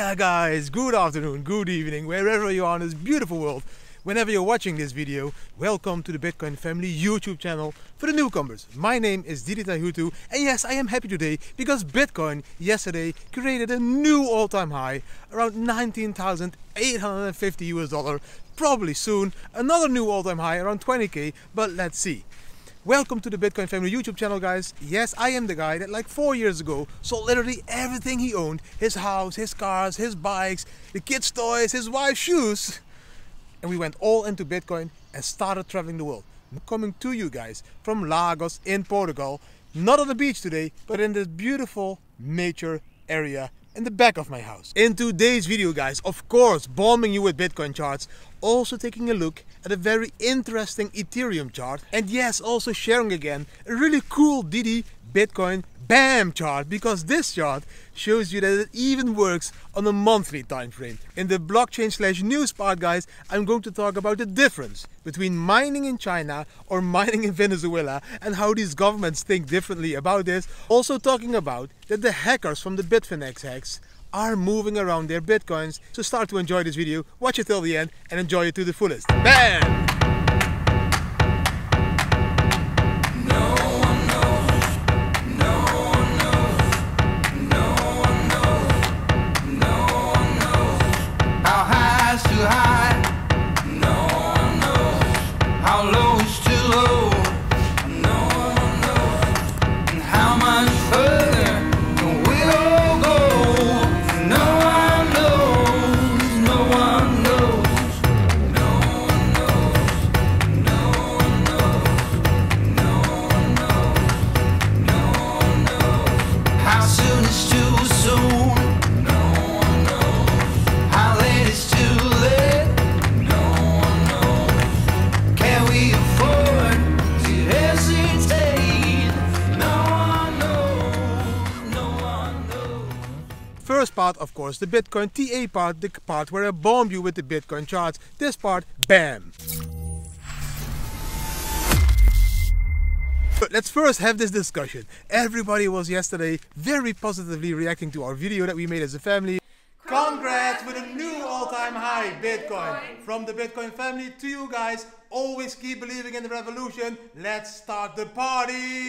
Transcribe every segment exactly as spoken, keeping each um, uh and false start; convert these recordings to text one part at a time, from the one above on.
Yeah guys, good afternoon, good evening, wherever you are in this beautiful world. Whenever you're watching this video, welcome to the Bitcoin Family YouTube channel. For the newcomers, my name is Didi Taihuttu, and yes, I am happy today because Bitcoin yesterday created a new all-time high around nineteen thousand eight hundred fifty U S dollar. Probably soon another new all-time high around twenty K, but let's see. Welcome to the Bitcoin Family YouTube channel, guys. Yes, I am the guy that like four years ago sold literally everything he owned. His house, his cars, his bikes, the kids' toys, his wife's shoes. And we went all into Bitcoin and started traveling the world. I'm coming to you guys from Lagos in Portugal. Not on the beach today, but in this beautiful nature area in the back of my house. In today's video, guys, of course, bombing you with Bitcoin charts, also taking a look at a very interesting Ethereum chart, and yes, also sharing again a really cool Didi Bitcoin BAM chart, because this chart shows you that it even works on a monthly time frame. In the blockchain slash news part, guys, I'm going to talk about the difference between mining in China or mining in Venezuela and how these governments think differently about this. Also talking about that the hackers from the Bitfinex hacks are moving around their bitcoins. So start to enjoy this video, watch it till the end and enjoy it to the fullest. BAM! First part, of course, the Bitcoin T A part, the part where I bomb you with the Bitcoin charts. This part, BAM! But let's first have this discussion. Everybody was yesterday very positively reacting to our video that we made as a family. Congrats with a new all-time high Bitcoin. From the Bitcoin family to you guys, always keep believing in the revolution. Let's start the party.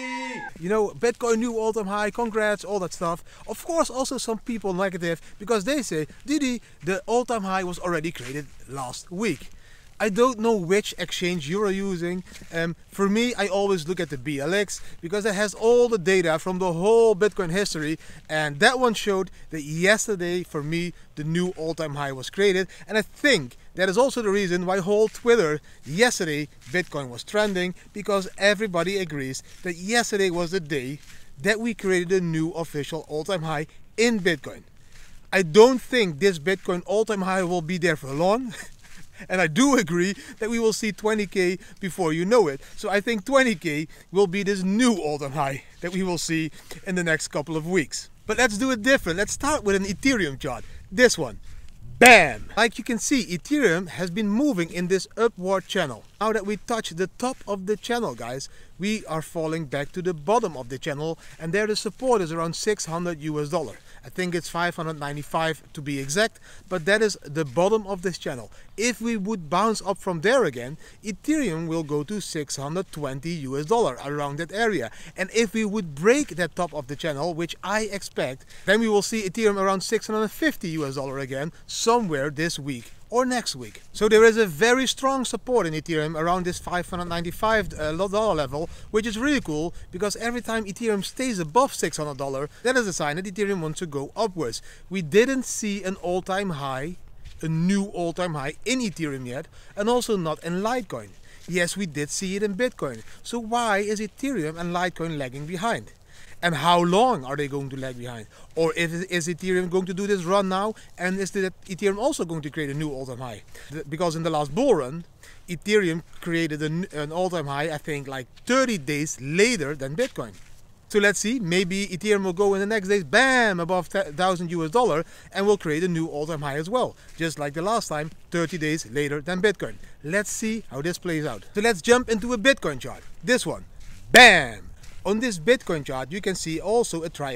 You know, Bitcoin new all-time high, congrats, all that stuff. Of course, also some people negative because they say, Didi, the all-time high was already created last week. I don't know which exchange you are using. Um, for me, I always look at the B L X because it has all the data from the whole Bitcoin history, and that one showed that yesterday, for me, the new all-time high was created. And I think that is also the reason why whole Twitter yesterday Bitcoin was trending, because everybody agrees that yesterday was the day that we created a new official all-time high in Bitcoin. I don't think this Bitcoin all-time high will be there for long. And I do agree that we will see twenty K before you know it. So I think twenty K will be this new all-time high that we will see in the next couple of weeks. But let's do it different. Let's start with an Ethereum chart. This one. BAM! Like you can see, Ethereum has been moving in this upward channel. Now that we touch the top of the channel, guys, we are falling back to the bottom of the channel, and there the support is around six hundred U S dollar. I think it's five hundred ninety-five to be exact, but that is the bottom of this channel. If we would bounce up from there again, Ethereum will go to six hundred twenty U S dollar, around that area. And if we would break that top of the channel, which I expect, then we will see Ethereum around six hundred fifty U S dollar again, somewhere this week or next week. So there is a very strong support in Ethereum around this five hundred ninety-five dollar level, which is really cool because every time Ethereum stays above six hundred dollars, that is a sign that Ethereum wants to go upwards. We didn't see an all-time high, a new all-time high in Ethereum yet, and also not in Litecoin. Yes, we did see it in Bitcoin. So why is Ethereum and Litecoin lagging behind? And how long are they going to lag behind? Or if, is Ethereum going to do this run now? And is the, Ethereum also going to create a new all-time high? The, because in the last bull run, Ethereum created an, an all-time high, I think, like thirty days later than Bitcoin. So let's see, maybe Ethereum will go in the next days, bam, above one thousand U S dollar, and will create a new all-time high as well. Just like the last time, thirty days later than Bitcoin. Let's see how this plays out. So let's jump into a Bitcoin chart. This one, bam! On this Bitcoin chart, you can see also a triangle.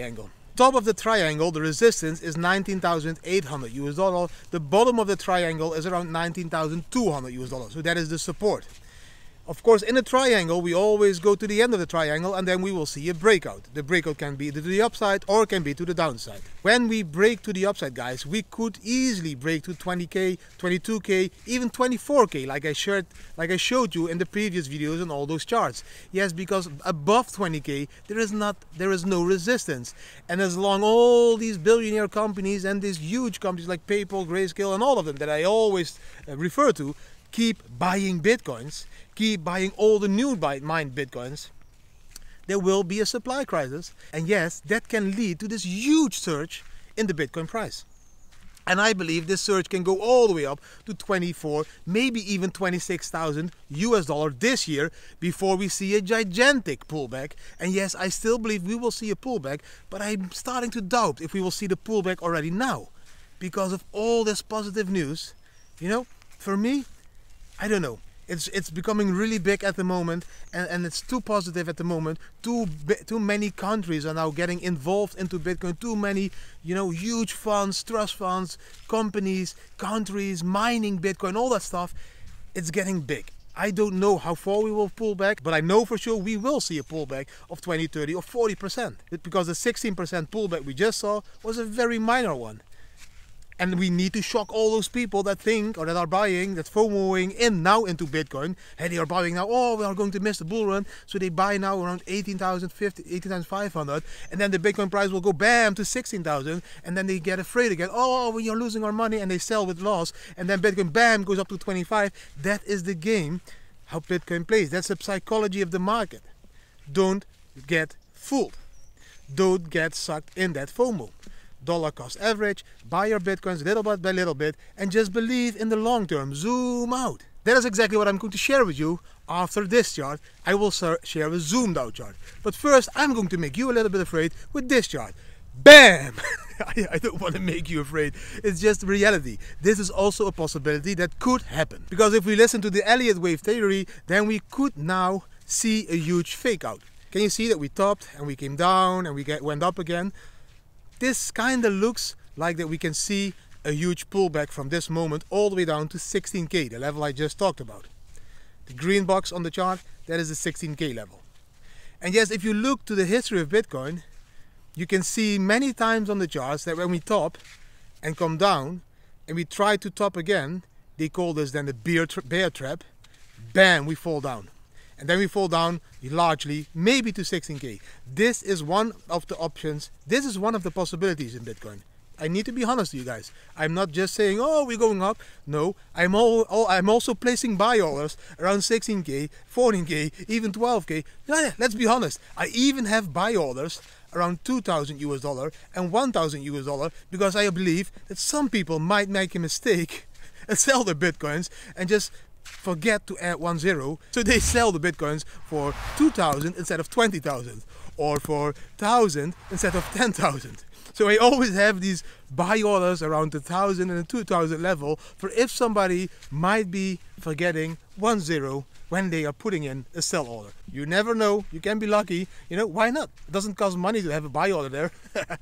Top of the triangle, the resistance is nineteen thousand eight hundred U S dollar. The bottom of the triangle is around nineteen thousand two hundred U S dollar. So that is the support. Of course, in a triangle, we always go to the end of the triangle and then we will see a breakout. The breakout can be to the upside or can be to the downside. When we break to the upside, guys, we could easily break to twenty K, twenty-two K, even twenty-four K, like I shared, like I showed you in the previous videos and all those charts. Yes, because above twenty K, there is not, there is no resistance. And as long all these billionaire companies and these huge companies like PayPal, Grayscale, and all of them that I always uh, refer to, keep buying Bitcoins, keep buying all the new mined Bitcoins, there will be a supply crisis. And yes, that can lead to this huge surge in the Bitcoin price. And I believe this surge can go all the way up to twenty-four, maybe even twenty-six thousand U S dollar this year before we see a gigantic pullback. And yes, I still believe we will see a pullback, but I'm starting to doubt if we will see the pullback already now because of all this positive news. You know, for me, I don't know. It's it's becoming really big at the moment, and, and it's too positive at the moment. Too too many countries are now getting involved into Bitcoin. Too many, you know, huge funds, trust funds, companies, countries mining Bitcoin, all that stuff. It's getting big. I don't know how far we will pull back, but I know for sure we will see a pullback of twenty, thirty, or forty percent. Because the sixteen percent pullback we just saw was a very minor one. And we need to shock all those people that think or that are buying, that FOMOing in now into Bitcoin. Hey, they are buying now, oh, we are going to miss the bull run. So they buy now around eighteen thousand five hundred. And then the Bitcoin price will go bam to sixteen thousand. And then they get afraid again. Oh, we are losing our money. And they sell with loss. And then Bitcoin bam goes up to twenty-five. That is the game how Bitcoin plays. That's the psychology of the market. Don't get fooled. Don't get sucked in that FOMO. Dollar cost average, buy your Bitcoins little bit by little bit, and just believe in the long term. Zoom out. That is exactly what I'm going to share with you after this chart. I will share a zoomed out chart. But first, I'm going to make you a little bit afraid with this chart. Bam! I, I don't want to make you afraid. It's just reality. This is also a possibility that could happen. Because if we listen to the Elliott wave theory, then we could now see a huge fake out. Can you see that we topped and we came down and we get, went up again? This kind of looks like that we can see a huge pullback from this moment all the way down to sixteen K, the level I just talked about. The green box on the chart, that is the sixteen K level. And yes, if you look to the history of Bitcoin, you can see many times on the charts that when we top and come down and we try to top again, they call this then the bear, tra bear trap, bam, we fall down. And then we fall down largely, maybe to sixteen K. This is one of the options. This is one of the possibilities in Bitcoin. I need to be honest to you guys. I'm not just saying, oh, we're going up. No, I'm all, all I'm also placing buy orders around sixteen K, fourteen K, even twelve K. Yeah, let's be honest. I even have buy orders around two thousand U S dollar and one thousand U S dollar because I believe that some people might make a mistake and sell their Bitcoins and just forget to add one zero, so they sell the Bitcoins for two thousand instead of twenty thousand, or for one thousand instead of ten thousand. So I always have these buy orders around the one thousand and the two thousand level for if somebody might be forgetting one zero when they are putting in a sell order. You never know, you can be lucky, you know, why not? It doesn't cost money to have a buy order there.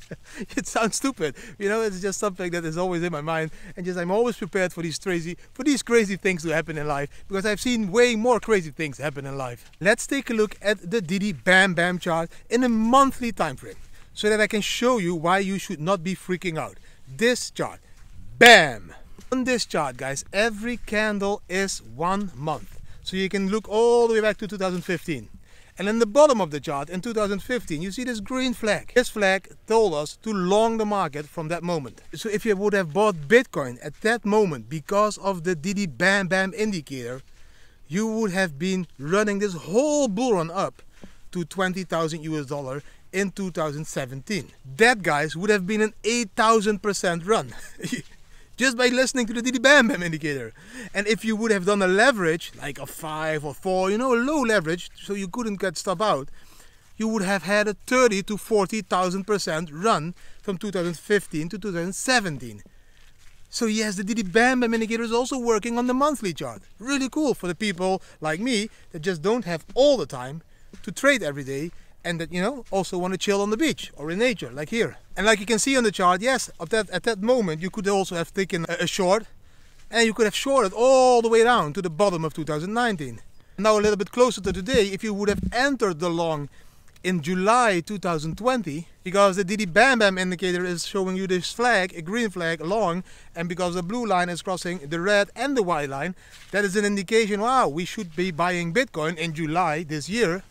It sounds stupid, you know, it's just something that is always in my mind, and just I'm always prepared for these crazy, for these crazy things to happen in life, because I've seen way more crazy things happen in life. Let's take a look at the Diddy Bam Bam chart in a monthly time frame, so that I can show you why you should not be freaking out. This chart, bam! On this chart, guys, every candle is one month. So you can look all the way back to two thousand fifteen. And in the bottom of the chart in two thousand fifteen, you see this green flag. This flag told us to long the market from that moment. So if you would have bought Bitcoin at that moment because of the Diddy Bam Bam indicator, you would have been running this whole bull run up to twenty thousand U S dollar in two thousand seventeen. That, guys, would have been an eight thousand percent run. Just by listening to the Diddy Bam Bam indicator. And if you would have done a leverage, like a five or four, you know, a low leverage, so you couldn't get stop out, you would have had a thirty to forty thousand percent run from two thousand fifteen to two thousand seventeen. So yes, the Diddy Bam Bam indicator is also working on the monthly chart. Really cool for the people like me that just don't have all the time to trade every day and that, you know, also want to chill on the beach or in nature, like here. And like you can see on the chart, yes, at that, at that moment you could also have taken a, a short, and you could have shorted all the way down to the bottom of two thousand nineteen. Now a little bit closer to today, if you would have entered the long in July two thousand twenty, because the Didi Bam Bam indicator is showing you this flag, a green flag, long, and because the blue line is crossing the red and the white line, that is an indication, wow, we should be buying Bitcoin in July this year.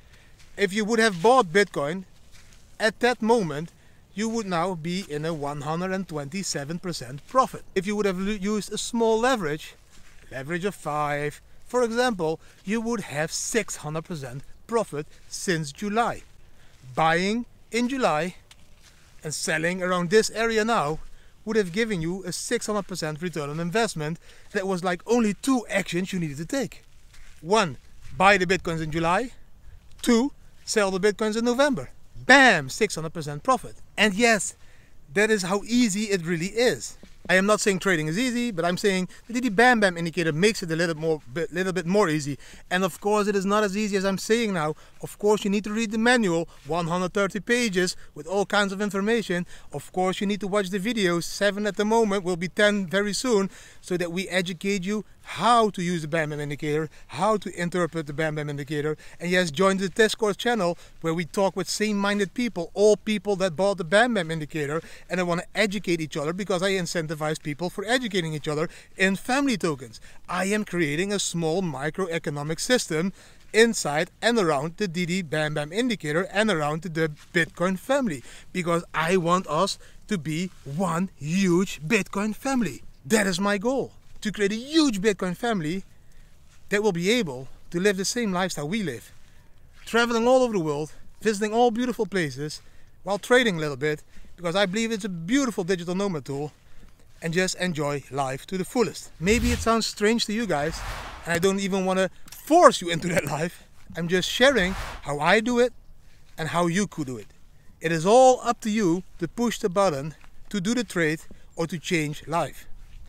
If you would have bought Bitcoin at that moment, you would now be in a one hundred twenty-seven percent profit. If you would have used a small leverage, leverage of five, for example, you would have six hundred percent profit since July. Buying in July and selling around this area now would have given you a six hundred percent return on investment. That was like only two actions you needed to take. One, buy the Bitcoins in July. Two, sell the Bitcoins in November. Bam, six hundred percent profit. And yes, that is how easy it really is. I am not saying trading is easy, but I'm saying the Didi Bam Bam indicator makes it a little more, bit, little bit more easy. And of course, it is not as easy as I'm saying now. Of course, you need to read the manual, one hundred thirty pages with all kinds of information. Of course, you need to watch the videos, seven at the moment, will be ten very soon, so that we educate you how to use the Bam Bam indicator, how to interpret the Bam Bam indicator. And yes, join the Discord channel where we talk with same-minded people, all people that bought the Bam Bam indicator, and I want to educate each other because I incentivize people for educating each other in family tokens. I am creating a small microeconomic system inside and around the Didi Bam Bam indicator and around the Bitcoin family, because I want us to be one huge Bitcoin family. That is my goal, to create a huge Bitcoin family that will be able to live the same lifestyle we live, traveling all over the world, visiting all beautiful places while trading a little bit, because I believe it's a beautiful digital nomad tool, and just enjoy life to the fullest. Maybe it sounds strange to you guys, and I don't even want to force you into that life. I'm just sharing how I do it and how you could do it. It is all up to you to push the button to do the trade or to change life.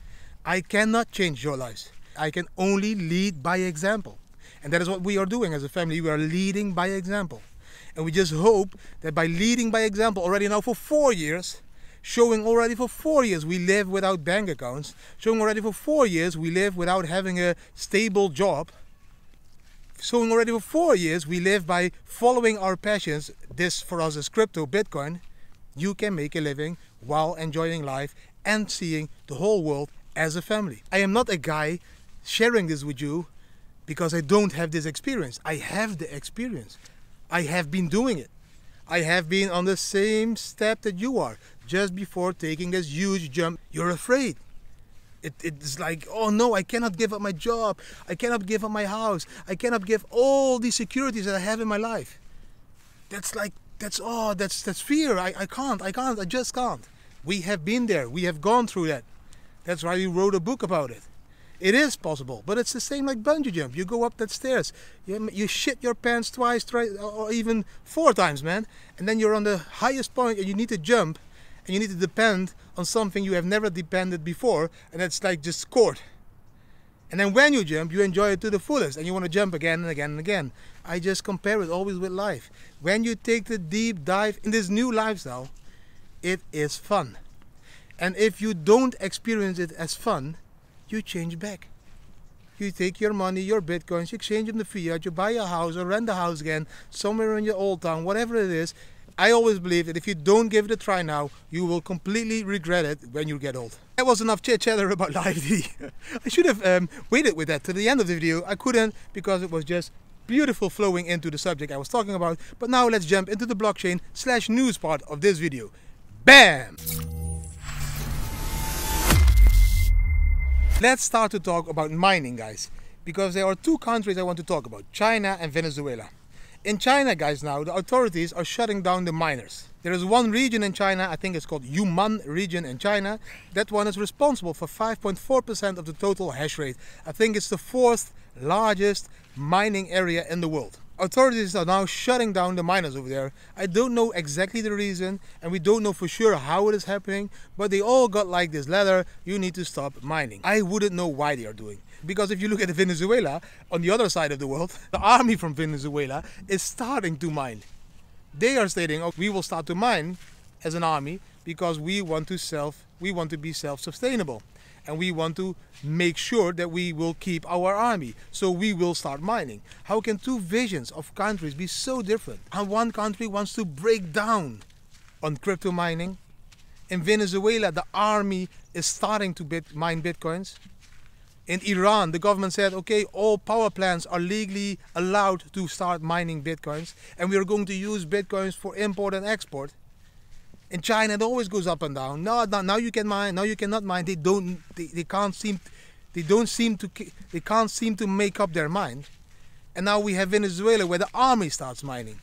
I cannot change your lives. I can only lead by example. And that is what we are doing as a family. We are leading by example. And we just hope that by leading by example already now for four years, showing already for four years we live without bank accounts, showing already for four years we live without having a stable job, showing already for four years we live by following our passions. This for us is crypto, Bitcoin. You can make a living while enjoying life and seeing the whole world as a family. I am not a guy sharing this with you because I don't have this experience. I have the experience. I have been doing it. I have been on the same step that you are. Just before taking this huge jump, you're afraid. It, it's like, oh no, I cannot give up my job. I cannot give up my house. I cannot give all these securities that I have in my life. That's like, that's, oh, that's, that's fear. I, I can't, I can't, I just can't. We have been there. We have gone through that. That's why we wrote a book about it. It is possible, but it's the same like bungee jump. You go up that stairs, you, you shit your pants twice, twice, or even four times, man. And then you're on the highest point and you need to jump, and you need to depend on something you have never depended before, and that's like just cord. And then when you jump, you enjoy it to the fullest, and you want to jump again and again and again. I just compare it always with life. When you take the deep dive in this new lifestyle, it is fun. And if you don't experience it as fun, you change back. You take your money, your Bitcoins, you exchange them to fiat, you buy a house or rent a house again, somewhere in your old town, whatever it is. I always believe that if you don't give it a try now, you will completely regret it when you get old. That was enough chit-chatter about Live. I should have um, waited with that to the end of the video. I couldn't, because it was just beautiful flowing into the subject I was talking about. But now let's jump into the blockchain slash news part of this video. Bam! Let's start to talk about mining, guys, because there are two countries I want to talk about, China and Venezuela. In China, guys, now the authorities are shutting down the miners. There is one region in China, I think it's called Yunnan region in China. That one is responsible for five point four percent of the total hash rate. I think it's the fourth largest mining area in the world. Authorities are now shutting down the miners over there. I don't know exactly the reason, and we don't know for sure how it is happening, but they all got like this letter: you need to stop mining. I wouldn't know why they are doing. Because if you look at Venezuela, on the other side of the world, the army from Venezuela is starting to mine. They are stating, oh, we will start to mine as an army because we want to self, we want to be self-sustainable. And we want to make sure that we will keep our army. So we will start mining. How can two visions of countries be so different? And one country wants to break down on crypto mining. In Venezuela, the army is starting to bit mine bitcoins. In Iran, the government said, okay, all power plants are legally allowed to start mining bitcoins. And we are going to use bitcoins for import and export. In China, it always goes up and down. No, no, now you can mine. Now you cannot mine. They don't. They, they can't seem. They don't seem to. They can't seem to make up their mind. And now we have Venezuela, where the army starts mining.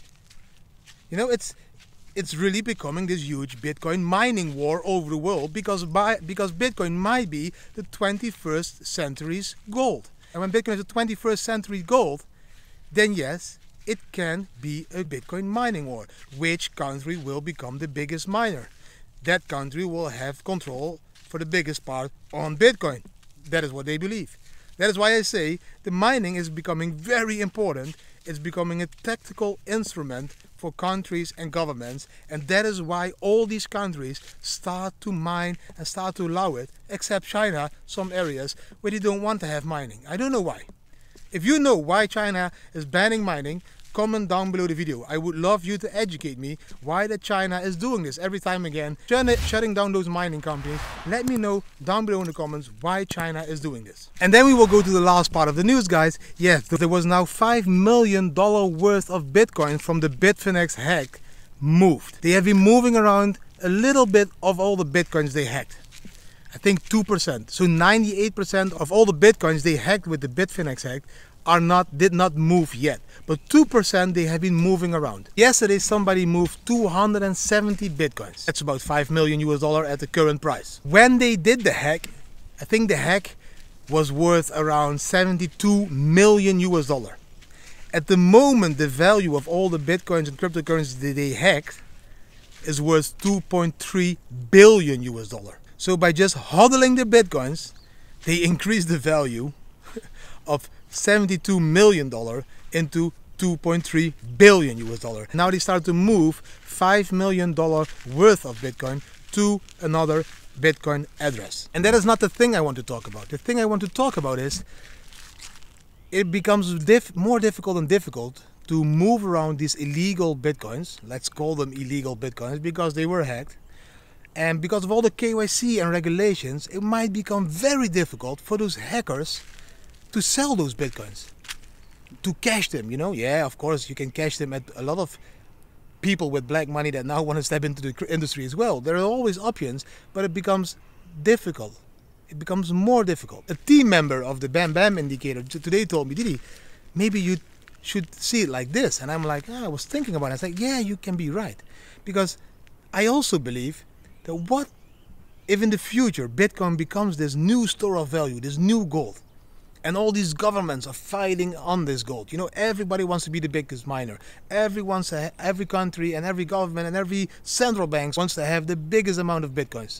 You know, it's it's really becoming this huge Bitcoin mining war over the world because by because Bitcoin might be the twenty-first century's gold. And when Bitcoin is the twenty-first century gold, then yes, it can be a Bitcoin mining war. Which country will become the biggest miner? That country will have control for the biggest part on Bitcoin. That is what they believe. That is why I say the mining is becoming very important. It's becoming a tactical instrument for countries and governments. And that is why all these countries start to mine and start to allow it, except China, some areas where they don't want to have mining. I don't know why. If you know why China is banning mining, comment down below the video. I would love you to educate me why that China is doing this every time again, shutting down those mining companies. Let me know down below in the comments why China is doing this. And then we will go to the last part of the news, guys. Yes, there was now five million dollars worth of Bitcoin from the Bitfinex hack moved. They have been moving around a little bit of all the Bitcoins they hacked. I think two percent. So ninety-eight percent of all the Bitcoins they hacked with the Bitfinex hack are not did not move yet, but two percent they have been moving around. Yesterday somebody moved two hundred seventy bitcoins. That's about five million U S dollar at the current price. When they did the hack, I think the hack was worth around seventy-two million U S dollar. At the moment, the value of all the bitcoins and cryptocurrencies that they hacked is worth two point three billion U S dollar. So by just hodling the bitcoins, they increased the value of seventy-two million dollars into two point three billion U S dollar. Now they start to move five million dollars worth of Bitcoin to another Bitcoin address. And that is not the thing I want to talk about. The thing I want to talk about is it becomes diff more difficult and difficult to move around these illegal Bitcoins. Let's call them illegal Bitcoins because they were hacked. And because of all the K Y C and regulations, it might become very difficult for those hackers to sell those Bitcoins, to cash them, you know. Yeah, of course, you can cash them at a lot of people with black money that now want to step into the industry as well. There are always options, but it becomes difficult. It becomes more difficult. A team member of the Bam Bam indicator today told me, Didi, maybe you should see it like this. And I'm like, oh, I was thinking about it. I was like, yeah, you can be right. Because I also believe that what if in the future Bitcoin becomes this new store of value, this new gold? And all these governments are fighting on this gold. You know, everybody wants to be the biggest miner. Everyone's, every country and every government and every central bank wants to have the biggest amount of Bitcoins.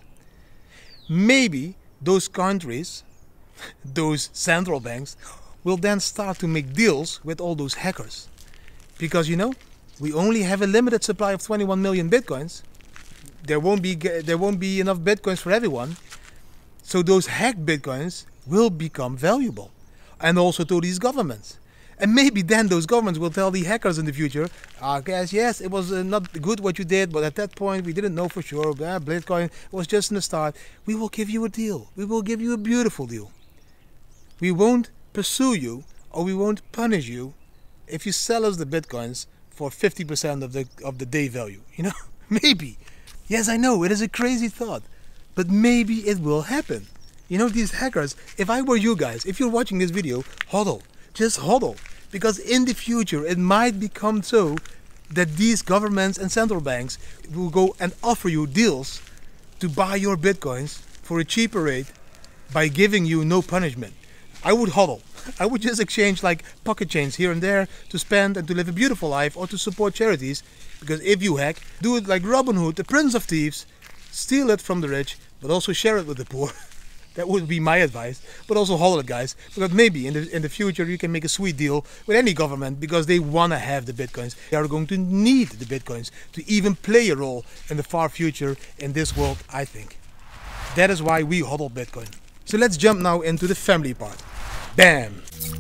Maybe those countries, those central banks, will then start to make deals with all those hackers. Because, you know, we only have a limited supply of twenty-one million Bitcoins. There won't be, there won't be enough Bitcoins for everyone. So those hacked Bitcoins will become valuable, and also to these governments. And maybe then those governments will tell the hackers in the future, ah, guys, yes, it was uh, not good what you did, but at that point we didn't know for sure, uh, Bitcoin was just in the start. We will give you a deal. We will give you a beautiful deal. We won't pursue you, or we won't punish you if you sell us the Bitcoins for fifty percent of the, of the day value. You know, maybe. Yes, I know, it is a crazy thought, but maybe it will happen. You know, these hackers, if I were you guys, if you're watching this video, hodl. Just hodl. Because in the future, it might become so that these governments and central banks will go and offer you deals to buy your Bitcoins for a cheaper rate by giving you no punishment. I would hodl. I would just exchange like pocket change here and there to spend and to live a beautiful life or to support charities. Because if you hack, do it like Robin Hood, the Prince of Thieves, steal it from the rich, but also share it with the poor. That would be my advice. But also hold it, guys, because maybe in the in the future you can make a sweet deal with any government because they want to have the bitcoins. They are going to need the bitcoins to even play a role in the far future in this world, I think. That is why we hodl Bitcoin. So let's jump now into the family part. Bam!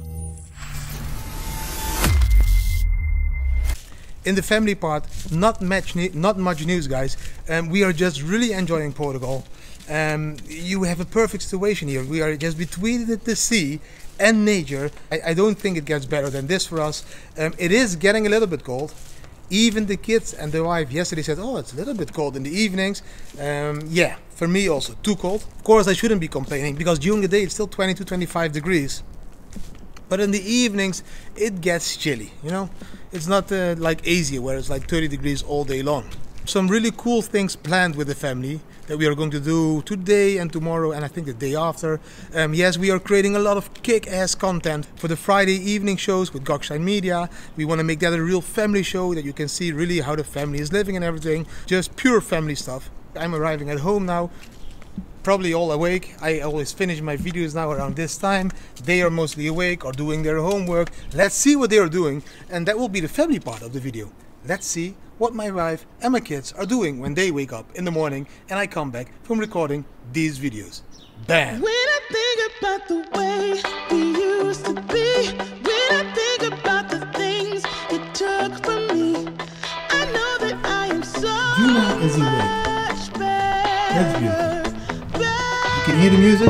In the family part, not much, not much news, guys. Um, we are just really enjoying Portugal. Um, you have a perfect situation here. We are just between the, the sea and nature. I, I don't think it gets better than this for us. Um, it is getting a little bit cold. Even the kids and the wife yesterday said, oh, it's a little bit cold in the evenings. Um, yeah, for me also too cold. Of course, I shouldn't be complaining because during the day it's still twenty to twenty-five degrees. But in the evenings, it gets chilly, you know? It's not uh, like Asia where it's like thirty degrees all day long. Some really cool things planned with the family that we are going to do today and tomorrow and I think the day after. Um, yes, we are creating a lot of kick-ass content for the Friday evening shows with Gokshine Media. We want to make that a real family show that you can see really how the family is living and everything. Just pure family stuff. I'm arriving at home now. Probably all awake. I always finish my videos now around this time. They are mostly awake or doing their homework. Let's see what they are doing, and that will be the family part of the video. Let's see what my wife and my kids are doing when they wake up in the morning and I come back from recording these videos. Bam! When I think about the way we used to be, when I think about the things you took from me, I know that I am so Juna is awake. That's beautiful. You can hear the music.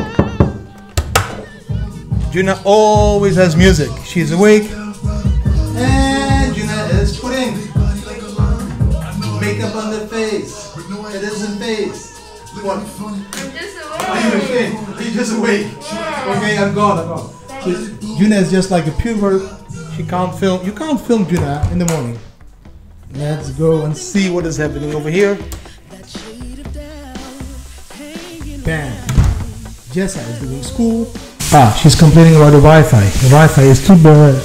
Juna always has music. She's awake. And Juna is putting makeup on the face. It isn't face. What? I'm just awake. Are you awake? Are you just awake? Yeah. Okay, I'm gone. I'm gone. So, Juna is just like a pure. She can't film. You can't film Juna in the morning. Let's go and see what is happening over here. Bam. Jessa is doing school. Ah, she's complaining about the Wi-Fi. The Wi-Fi is too bad.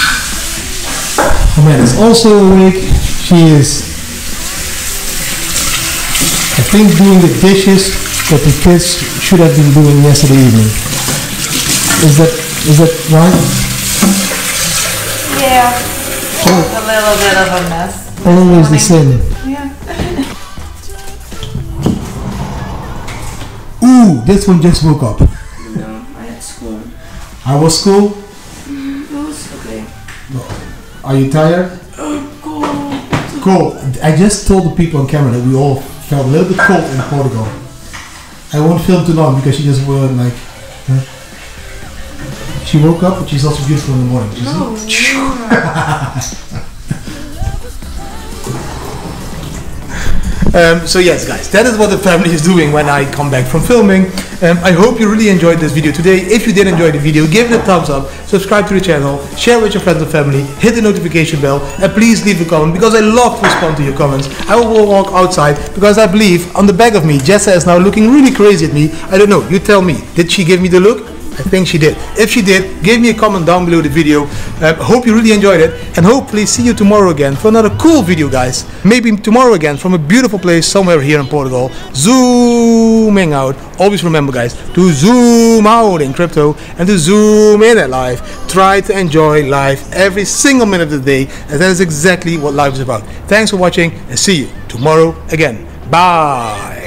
Amanda is also awake. She is, I think, doing the dishes that the kids should have been doing yesterday evening. Is that is that right? Yeah. Oh. A little bit of a mess. Always the same. Yeah. Ooh, this one just woke up. No, I had school. How was school? Mm, it was okay. Are you tired? Oh, cold. Cold. I just told the people on camera that we all felt a little bit cold in Portugal. I won't film too long because she just went like... Huh? She woke up, but she's also beautiful in the morning. You no, see? Um, so yes, guys, that is what the family is doing when I come back from filming. Um, I hope you really enjoyed this video today. If you did enjoy the video, give it a thumbs up, subscribe to the channel, share with your friends and family, hit the notification bell, and please leave a comment because I love to respond to your comments. I will walk outside because I believe on the back of me, Jessa is now looking really crazy at me. I don't know, you tell me, did she give me the look? I think she did. If she did, give me a comment down below the video. Uh, hope you really enjoyed it and hopefully see you tomorrow again for another cool video, guys. Maybe tomorrow again from a beautiful place somewhere here in Portugal. Zooming out. Always remember, guys, to zoom out in crypto and to zoom in at life. Try to enjoy life every single minute of the day, as that is exactly what life is about. Thanks for watching and see you tomorrow again. Bye.